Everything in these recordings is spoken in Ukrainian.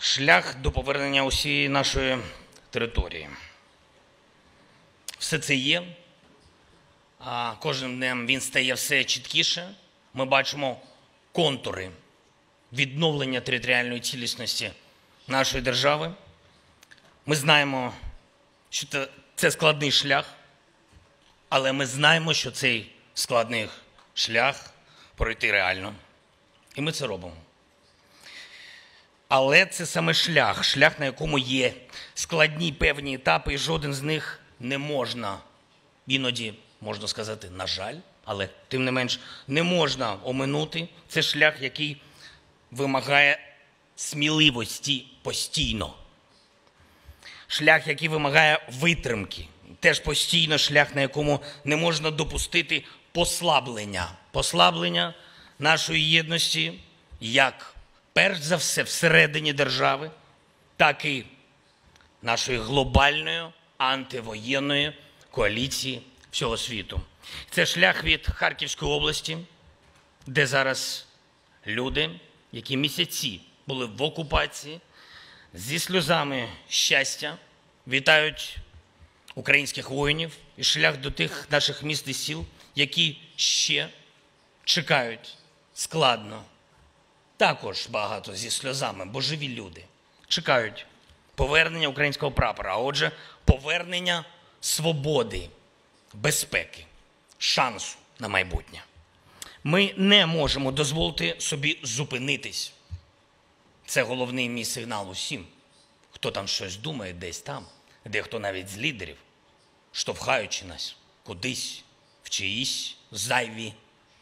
шлях до повернення усієї нашої території. Все це є, а кожним днем він стає все чіткіше. Ми бачимо контури відновлення територіальної цілісності нашої держави. Ми знаємо, що це складний шлях, але ми знаємо, що цей складний шлях пройти реально. І ми це робимо. Але це саме шлях, на якому є складні певні етапи, і жоден з них не можна, іноді можна сказати, на жаль, але тим не менш не можна оминути. Це шлях, який вимагає сміливості постійно. Шлях, який вимагає витримки. Теж постійно шлях, на якому не можна допустити послаблення нашої єдності, як перш за все всередині держави, так і нашої глобальної антивоєнної коаліції всього світу. Це шлях від Харківської області, де зараз люди, які місяці були в окупації, зі сльозами щастя вітають українських воїнів, і шлях до тих наших міст і сіл, які ще чекають складно. Також багато зі сльозами, божеві люди чекають повернення українського прапора, а отже, повернення свободи, безпеки, шансу на майбутнє. Ми не можемо дозволити собі зупинитись. Це головний мій сигнал усім, хто там щось думає десь там, дехто навіть з лідерів, штовхаючи нас кудись в чиїсь зайві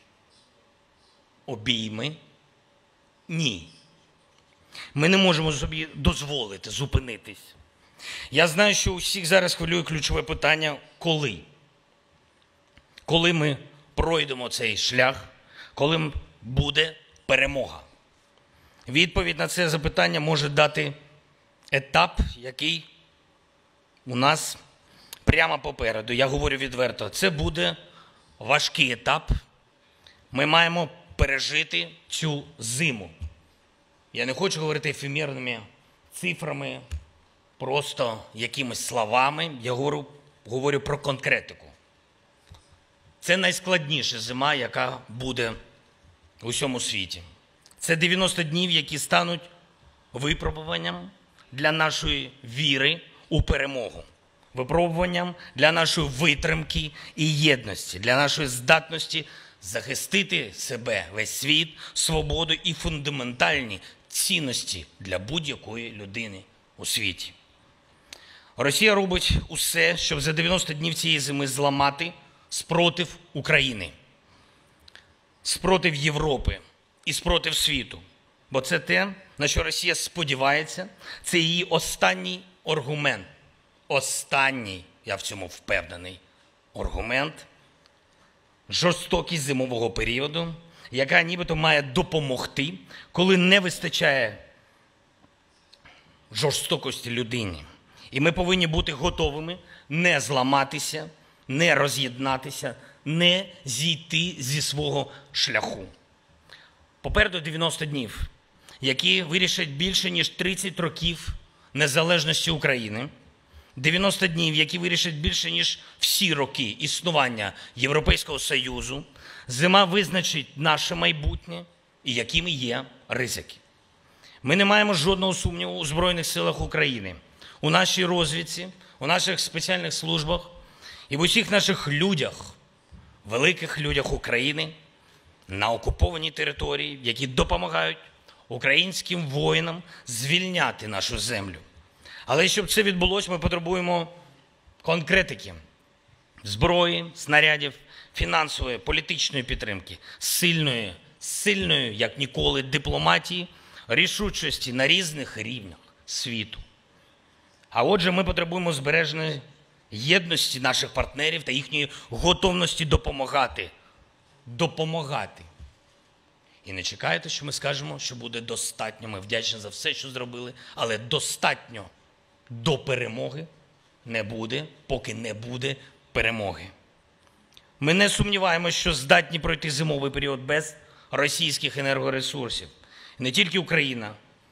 обійми. Ні. Ми не можемо собі дозволити зупинитись. Я знаю, що усіх зараз хвилює ключове питання – коли? Коли ми пройдемо цей шлях, коли буде перемога? Відповідь на це запитання може дати етап, який у нас прямо попереду. Я говорю відверто, це буде важкий етап. Ми маємо пережити цю зиму. Я не хочу говорити ефемерними цифрами, просто якимись словами. Я говорю про конкретику. Це найскладніша зима, яка буде в усьому світі. Це 90 днів, які стануть випробуванням для нашої віри у перемогу. Випробуванням для нашої витримки і єдності, для нашої здатності захистити себе, весь світ, свободу і фундаментальні цінності для будь-якої людини у світі. Росія робить усе, щоб за 90 днів цієї зими зламати спротив України, спротив Європи і спротив світу. Бо це те, на що Росія сподівається, це її останній аргумент. Останній, я в цьому впевнений, аргумент жорстокість зимового періоду, яка нібито має допомогти, коли не вистачає жорстокості людині. І ми повинні бути готовими не зламатися, не роз'єднатися, не зійти зі свого шляху. Попереду 90 днів, які вирішать більше, ніж 30 років незалежності України. 90 днів, які вирішать більше, ніж всі роки існування Європейського Союзу. Зима визначить наше майбутнє і якими є ризики. Ми не маємо жодного сумніву у Збройних силах України, у нашій розвідці, у наших спеціальних службах і в усіх наших людях, великих людях України на окупованій території, які допомагають українським воїнам звільняти нашу землю. Але щоб це відбулося, ми потребуємо конкретики, зброї, снарядів, фінансової, політичної підтримки, сильної, як ніколи, дипломатії, рішучості на різних рівнях світу. А отже, ми потребуємо збереження єдності наших партнерів та їхньої готовності допомагати. Допомагати. І не чекайте, що ми скажемо, що буде достатньо. Ми вдячні за все, що зробили, але достатньо до перемоги не буде, поки не буде перемоги. Ми не сумніваємося, що здатні пройти зимовий період без російських енергоресурсів. Не тільки Україна,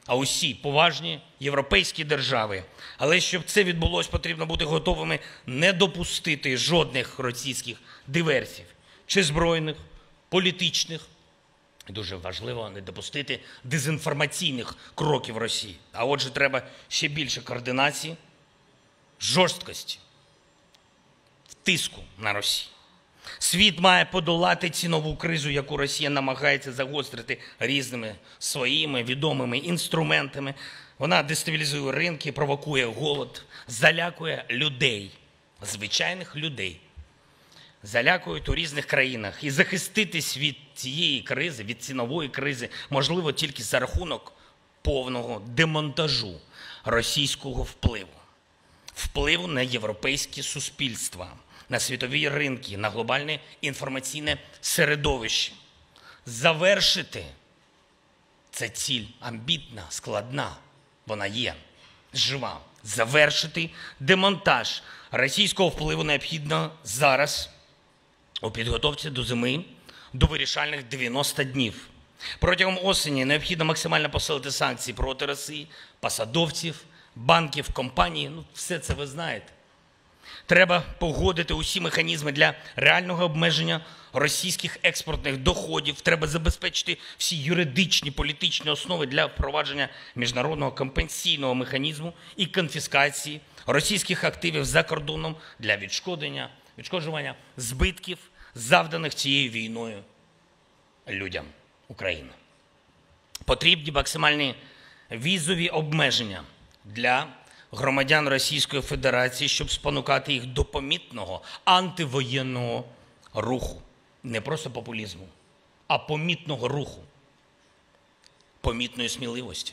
а усі поважні європейські держави. Але щоб це відбулося, потрібно бути готовими не допустити жодних російських диверсій, чи збройних, політичних. Дуже важливо не допустити дезінформаційних кроків Росії. А отже, треба ще більше координації, жорсткості, тиску на Росію. Світ має подолати цінову кризу, яку Росія намагається загострити різними своїми відомими інструментами. Вона дестабілізує ринки, провокує голод, залякує людей, звичайних людей. Залякують у різних країнах. І захиститись від цієї кризи, від цінової кризи, можливо тільки за рахунок повного демонтажу російського впливу. Впливу на європейські суспільства, на світові ринки, на глобальне інформаційне середовище. Завершити – це ціль амбітна, складна, вона є, жива. Завершити демонтаж російського впливу необхідно зараз у підготовці до зими, до вирішальних 90 днів. Протягом осені необхідно максимально посилити санкції проти Росії, посадовців, банків, компаній. Все це ви знаєте. Треба погодити усі механізми для реального обмеження російських експортних доходів. Треба забезпечити всі юридичні, політичні основи для впровадження міжнародного компенсійного механізму і конфіскації російських активів за кордоном для відшкоджування збитків, завданих цією війною людям України. Потрібні максимальні візові обмеження для громадян Російської Федерації, щоб спонукати їх до помітного антивоєнного руху. Не просто популізму, а помітного руху, помітної сміливості.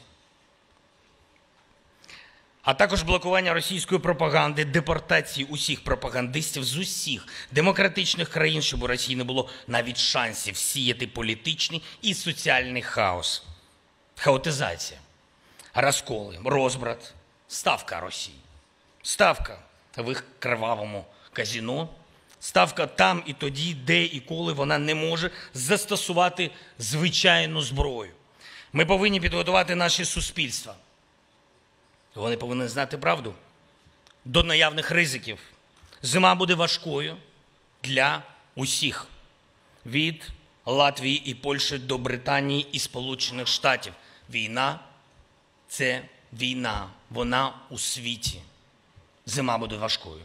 А також блокування російської пропаганди, депортації усіх пропагандистів з усіх демократичних країн, щоб у Росії не було навіть шансів сіяти політичний і соціальний хаос. Хаотизація, розколи, розбрат, ставка Росії, ставка в їх кривавому казино, ставка там і тоді, де і коли вона не може застосувати звичайну зброю. Ми повинні підготувати наші суспільства. Вони повинні знати правду до наявних ризиків. Зима буде важкою для усіх. Від Латвії і Польщі до Британії і Сполучених Штатів. Війна – це війна. Вона у світі. Зима буде важкою.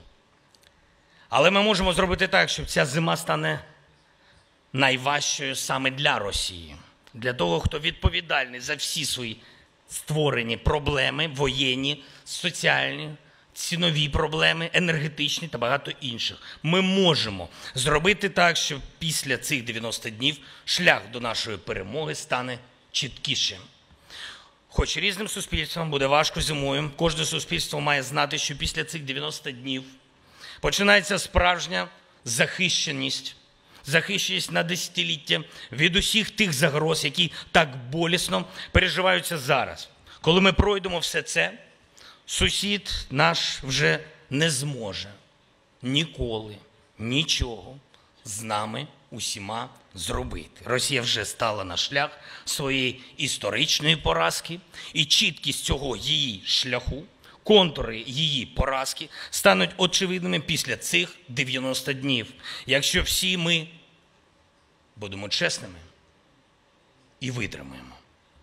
Але ми можемо зробити так, щоб ця зима стане найважчою саме для Росії. Для того, хто відповідальний за всі свої створені проблеми, воєнні, соціальні, цінові проблеми, енергетичні та багато інших. Ми можемо зробити так, щоб після цих 90 днів шлях до нашої перемоги стане чіткішим. Хоч різним суспільствам буде важко зимою, кожне суспільство має знати, що після цих 90 днів починається справжня захищеність на десятиліття від усіх тих загроз, які так болісно переживаються зараз. Коли ми пройдемо все це, сусід наш вже не зможе ніколи нічого з нами усіма зробити. Росія вже стала на шлях своєї історичної поразки, і чіткість цього її шляху, контури її поразки стануть очевидними після цих 90 днів. Якщо всі ми будемо чесними і витримаємо.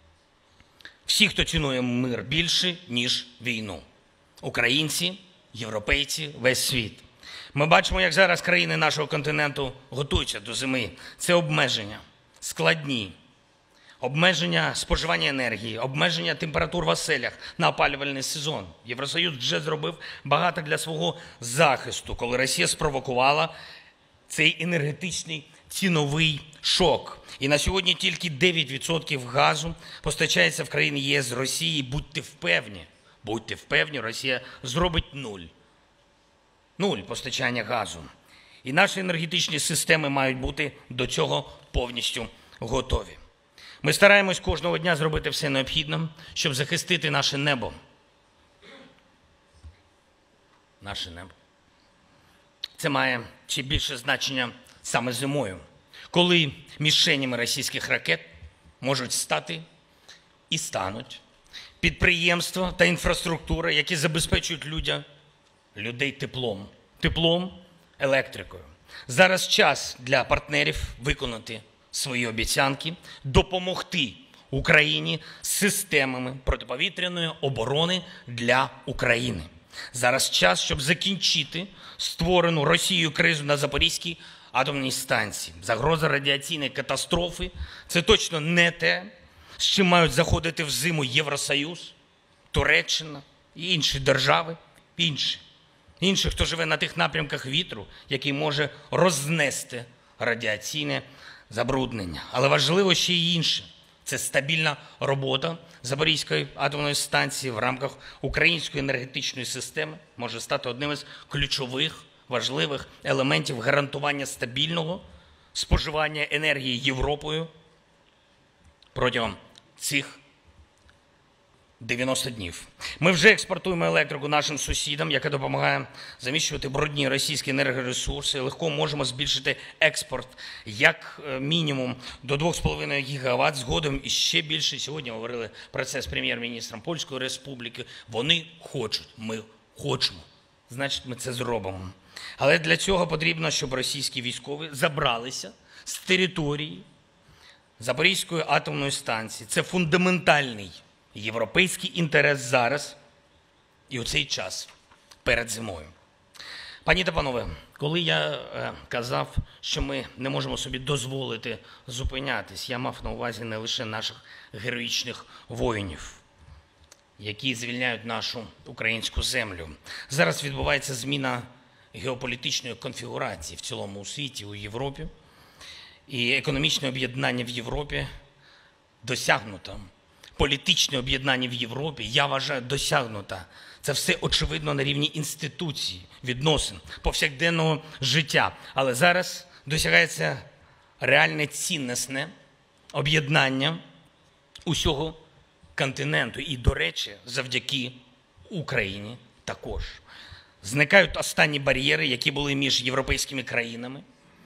Всі, хто цінує мир більше, ніж війну. Українці, європейці, весь світ. Ми бачимо, як зараз країни нашого континенту готуються до зими. Це обмеження складні. Обмеження споживання енергії, обмеження температур в оселях на опалювальний сезон. Євросоюз вже зробив багато для свого захисту, коли Росія спровокувала цей енергетичний ціновий шок. І на сьогодні тільки 9% газу постачається в країни ЄС з Росії. Будьте впевнені, Росія зробить нуль постачання газу. І наші енергетичні системи мають бути до цього повністю готові. Ми стараємось кожного дня зробити все необхідне, щоб захистити наше небо. Наше небо. Це має ще більше значення саме зимою, коли мішенями російських ракет можуть стати і стануть підприємства та інфраструктура, які забезпечують людей теплом, електрикою. Зараз час для партнерів виконати свої обіцянки, допомогти Україні з системами протиповітряної оборони для України. Зараз час, щоб закінчити створену Росією кризу на Запорізькій атомній станції. Загроза радіаційної катастрофи – це точно не те, з чим мають заходити в зиму Євросоюз, Туреччина і інші держави, інші, хто живе на тих напрямках вітру, який може рознести радіаційне забруднення. Але важливо ще й інше. Це стабільна робота Запорізької атомної станції в рамках української енергетичної системи може стати одним із ключових, важливих елементів гарантування стабільного споживання енергії Європою протягом цих 90 днів. Ми вже експортуємо електрику нашим сусідам, яка допомагає заміщувати брудні російські енергоресурси. Легко можемо збільшити експорт як мінімум до 2,5 гігават, згодом і ще більше. Сьогодні говорили про це з прем'єр-міністром Польської Республіки. Вони хочуть, ми хочемо. Значить, ми це зробимо. Але для цього потрібно, щоб російські військові забралися з території Запорізької атомної станції. Це фундаментальний європейський інтерес зараз і у цей час перед зимою. Пані та панове, коли я казав, що ми не можемо собі дозволити зупинятись, я мав на увазі не лише наших героїчних воїнів, які звільняють нашу українську землю. Зараз відбувається зміна геополітичної конфігурації в цілому у світі, у Європі. І економічне об'єднання в Європі досягнуто. Політичне об'єднання в Європі, я вважаю, досягнуто. Це все очевидно на рівні інституцій, відносин, повсякденного життя. Але зараз досягається реальне цінностне об'єднання усього континенту. І, до речі, завдяки Україні також. Зникають останні бар'єри, які були між європейськими країнами.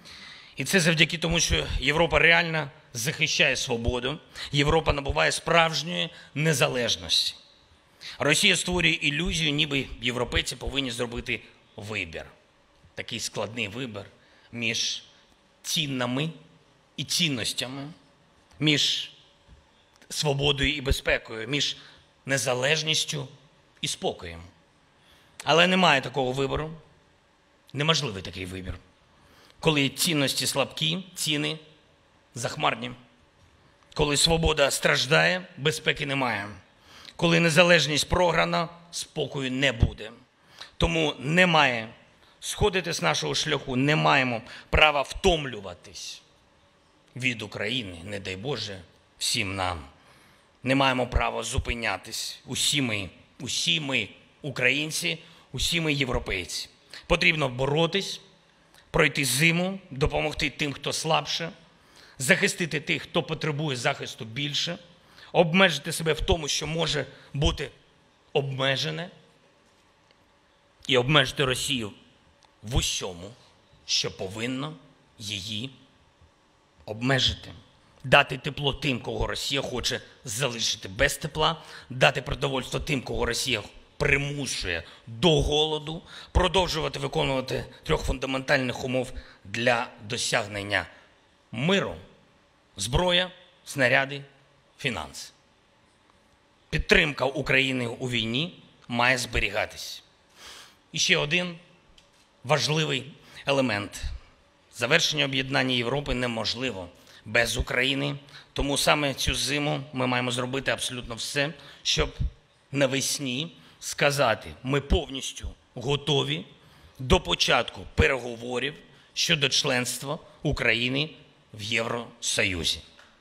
І це завдяки тому, що Європа реально захищає свободу, Європа набуває справжньої незалежності. Росія створює ілюзію, ніби європейці повинні зробити вибір. Такий складний вибір між цінними і цінностями, між свободою і безпекою, між незалежністю і спокоєм. Але немає такого вибору, неможливий такий вибір. Коли цінності слабкі, ціни захмарні. Коли свобода страждає, безпеки немає. Коли незалежність програна, спокою не буде. Тому немає сходити з нашого шляху, не маємо права втомлюватись від України, не дай Боже, всім нам. Не маємо права зупинятись. Усі ми українці, усі ми європейці. Потрібно боротись, пройти зиму, допомогти тим, хто слабше, захистити тих, хто потребує захисту більше, обмежити себе в тому, що може бути обмежене, і обмежити Росію в усьому, що повинно її обмежити. Дати тепло тим, кого Росія хоче залишити без тепла, дати продовольство тим, кого Росія примушує до голоду, продовжувати виконувати 3 фундаментальних умов для досягнення миру: зброя, снаряди, фінанси. Підтримка України у війні має зберігатись. І ще один важливий елемент. Завершення об'єднання Європи неможливо без України. Тому саме цю зиму ми маємо зробити абсолютно все, щоб навесні сказати: ми повністю готові до початку переговорів щодо членства України в Євросоюзі.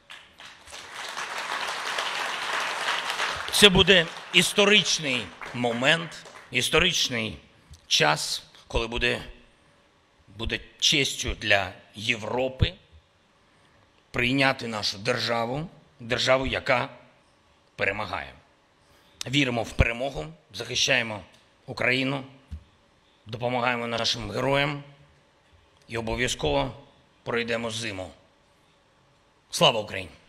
Це буде історичний момент, історичний час, коли буде честю для Європи прийняти нашу державу, яка перемагає. Віримо в перемогу, захищаємо Україну, допомагаємо нашим героям і обов'язково пройдемо зиму. Слава Україні!